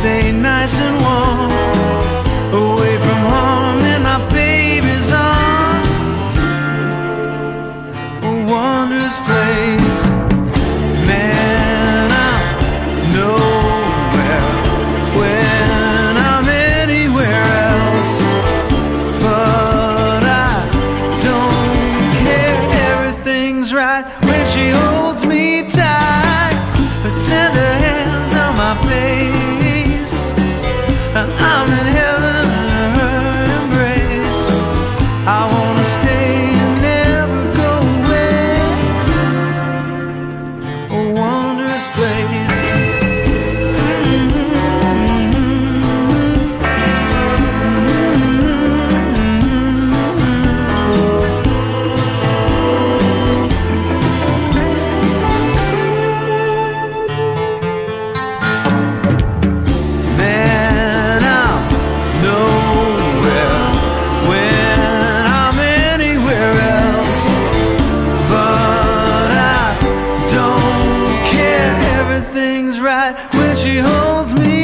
stay nice and warm, away from home in my baby's arms. A wondrous place. Man, I'm nowhere when I'm anywhere else, but I don't care. Everything's right when she holds me tight, her tender hands on my face, and I'm in heaven in her embrace. I wanna stay and never go away. A wondrous place. Man, I'm nowhere when I'm anywhere else, but I don't care. Everything's right when she holds me